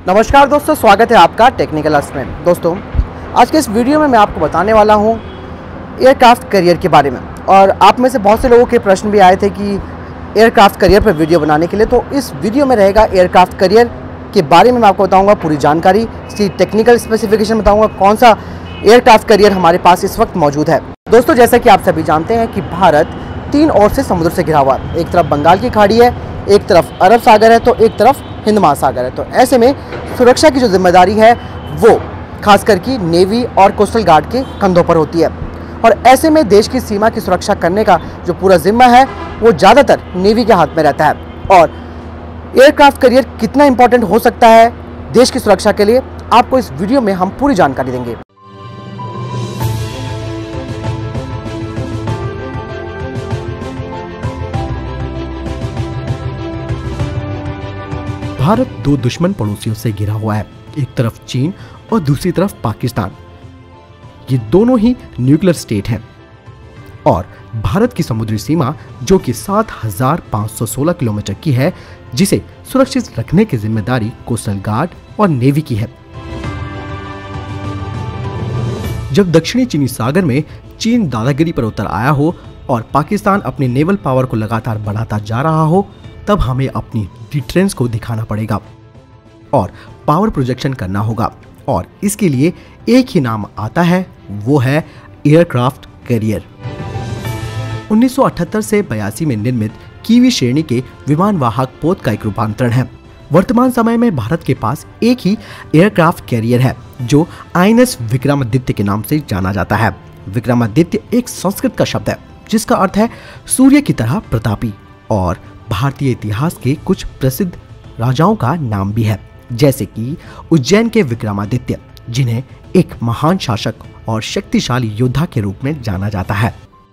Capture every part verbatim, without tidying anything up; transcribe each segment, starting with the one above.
नमस्कार दोस्तों, स्वागत है आपका टेक्निकल-क्लास में। दोस्तों, आज के इस वीडियो में मैं आपको बताने वाला हूं एयरक्राफ्ट करियर के बारे में। और आप में से बहुत से लोगों के प्रश्न भी आए थे कि एयरक्राफ्ट करियर पर वीडियो बनाने के लिए, तो इस वीडियो में रहेगा एयरक्राफ्ट करियर के बारे में मैं आपको बताऊंगा पूरी जानकारी, इसकी टेक्निकल स्पेसिफिकेशन बताऊंगा, कौन सा एयरक्राफ्ट करियर हमारे पास इस वक्त मौजूद है। दोस्तों, जैसा कि आप सभी जानते हैं कि भारत तीन ओर से समुद्र से घिरा हुआ है। एक तरफ बंगाल की खाड़ी है, एक तरफ अरब सागर है, तो एक तरफ हिंद महासागर है। तो ऐसे में सुरक्षा की जो जिम्मेदारी है वो खासकर की नेवी और कोस्टल गार्ड के कंधों पर होती है। और ऐसे में देश की सीमा की सुरक्षा करने का जो पूरा जिम्मा है वो ज़्यादातर नेवी के हाथ में रहता है। और एयरक्राफ्ट करियर कितना इंपॉर्टेंट हो सकता है देश की सुरक्षा के लिए, आपको इस वीडियो में हम पूरी जानकारी देंगे। भारत दो दुश्मन पड़ोसियों से घिरा हुआ है, एक तरफ चीन और दूसरी तरफ पाकिस्तान। ये दोनों ही न्यूक्लियर स्टेट हैं और भारत की समुद्री सीमा जो कि सात हज़ार पाँच सौ सोलह किलोमीटर की है, जिसे सुरक्षित रखने की जिम्मेदारी कोस्टल गार्ड और नेवी की है। जब दक्षिणी चीनी सागर में चीन दादागिरी पर उतर आया हो और पाकिस्तान अपनी नेवल पावर को लगातार बढ़ाता जा रहा हो, तब हमें अपनी डिफेंस को दिखाना पड़ेगा और पावर प्रोजेक्शन करना होगा। और इसके लिए एक ही नाम आता है, वो है एयरक्राफ्ट कैरियर। उन्नीस सौ अठहत्तर से बयासी में निर्मित कीवी श्रेणी के विमान वाहक पोत का एक रूपांतरण है। वर्तमान समय में भारत के पास एक ही एयरक्राफ्ट कैरियर है जो आई एन एस विक्रमादित्य के नाम से जाना जाता है। विक्रमादित्य एक संस्कृत का शब्द है जिसका अर्थ है सूर्य की तरह प्रतापी, और भारतीय इतिहास के कुछ प्रसिद्ध राजाओं का नाम भी है, जैसे कि उज्जैन के विक्रमादित्य, जिन्हें एक महान शासक और शक्तिशाली योद्धा के रूप में जाना जाता है।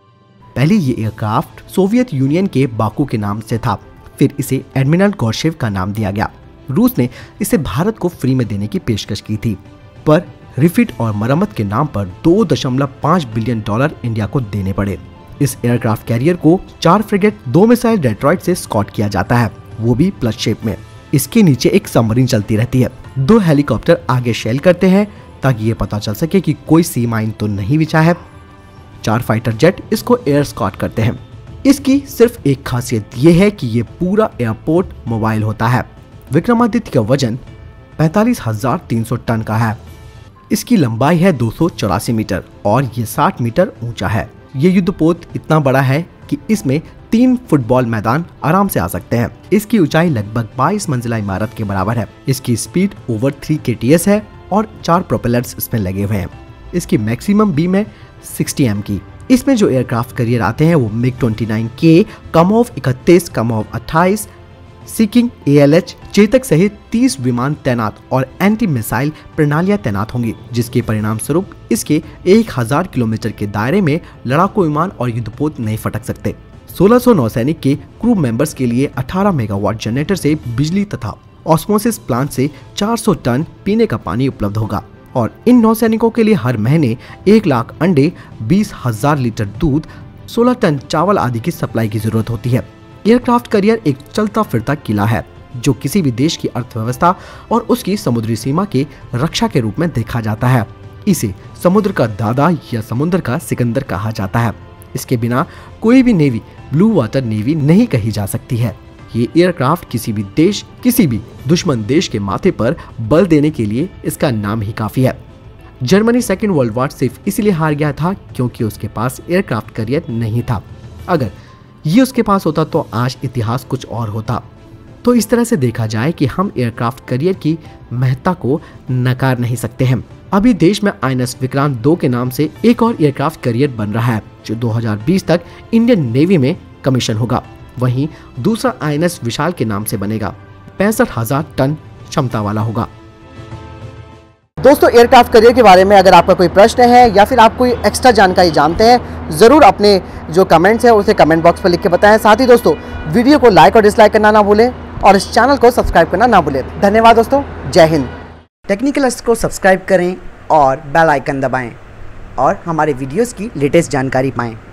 पहले ये एयरक्राफ्ट सोवियत यूनियन के बाकू के नाम से था, फिर इसे एडमिरल गोर्शेव का नाम दिया गया। रूस ने इसे भारत को फ्री में देने की पेशकश की थी, पर रिफिट और मरम्मत के नाम पर दो दशमलव पाँच बिलियन डॉलर इंडिया को देने पड़े। इस एयरक्राफ्ट कैरियर को चार फ्रिगेट, दो मिसाइल डेट्रॉइट से स्कॉट किया जाता है, वो भी प्लस शेप में। इसके नीचे एक सबमरीन चलती रहती है। दो हेलीकॉप्टर आगे शेल करते हैं ताकि ये पता चल सके कि कोई सी माइन तो नहीं बिछा है। चार फाइटर जेट इसको एयर स्कॉट करते हैं। इसकी सिर्फ एक खासियत ये है कि ये पूरा एयरपोर्ट मोबाइल होता है। विक्रमादित्य का वजन पैंतालीस हजार तीन सौ टन का है। इसकी लंबाई है दो सौ चौरासी मीटर और ये साठ मीटर ऊंचा है। ये युद्धपोत इतना बड़ा है कि इसमें तीन फुटबॉल मैदान आराम से आ सकते हैं। इसकी ऊंचाई लगभग बाईस मंजिला इमारत के बराबर है। इसकी speed over three K T S है और चार प्रोपेलर्स इसमें लगे हुए हैं। इसकी मैक्सिमम बीम है साठ एम की। इसमें जो एयरक्राफ्ट कैरियर आते हैं वो मिग उनतीस के, कमोव इकतीस, कमोव अट्ठाईस, Sea King A L H, Chetak सहित तीस विमान तैनात और एंटी मिसाइल प्रणालियां तैनात होंगी, जिसके परिणाम स्वरूप इसके एक हज़ार किलोमीटर के दायरे में लड़ाकू विमान और युद्धपोत नहीं फटक सकते। सोलह सौ नौसैनिक के क्रू मेंबर्स के लिए अठारह मेगावाट जनरेटर से बिजली तथा ऑस्मोसिस प्लांट से चार सौ टन पीने का पानी उपलब्ध होगा। और इन नौसैनिकों के लिए हर महीने एक लाख अंडे, बीस हजार लीटर दूध, सोलह टन चावल आदि की सप्लाई की जरूरत होती है। एयरक्राफ्ट कैरियर एक चलता फिरता किला है जो किसी भी देश की अर्थव्यवस्था और उसकी समुद्री सीमा के रक्षा के रूप में देखा जाता है। इसे समुद्र का दादा या समुद्र का सिकंदर कहा जाता है। इसके बिना कोई भी नेवी ब्लू वाटर नेवी नहीं कही जा सकती है। ये एयरक्राफ्ट किसी भी देश, किसी भी दुश्मन देश के माथे पर बल देने के लिए इसका नाम ही काफी है। जर्मनी सेकेंड वर्ल्ड वॉर सिर्फ इसलिए हार गया था क्योंकि उसके पास एयरक्राफ्ट कैरियर नहीं था। अगर ये उसके पास होता तो आज इतिहास कुछ और होता। तो इस तरह से देखा जाए कि हम एयरक्राफ्ट कैरियर की महत्ता को नकार नहीं सकते हैं। अभी देश में आई एन एस विक्रांत दो के नाम से एक और एयरक्राफ्ट कैरियर बन रहा है जो दो हज़ार बीस तक इंडियन नेवी में कमीशन होगा। वहीं दूसरा आई एन एस विशाल के नाम से बनेगा, पैंसठ हजार टन क्षमता वाला होगा। दोस्तों, एयरक्राफ्ट करियर के बारे में अगर आपका कोई प्रश्न है या फिर आप कोई एक्स्ट्रा जानकारी जानते हैं, ज़रूर अपने जो कमेंट्स है उसे कमेंट बॉक्स पर लिख के बताएं। साथ ही दोस्तों, वीडियो को लाइक और डिसलाइक करना ना भूलें और इस चैनल को सब्सक्राइब करना ना भूलें। धन्यवाद दोस्तों, जय हिंद। टेक्निकल-क्लास को सब्सक्राइब करें और बेल आइकन दबाएं और हमारे वीडियोस की लेटेस्ट जानकारी पाएं।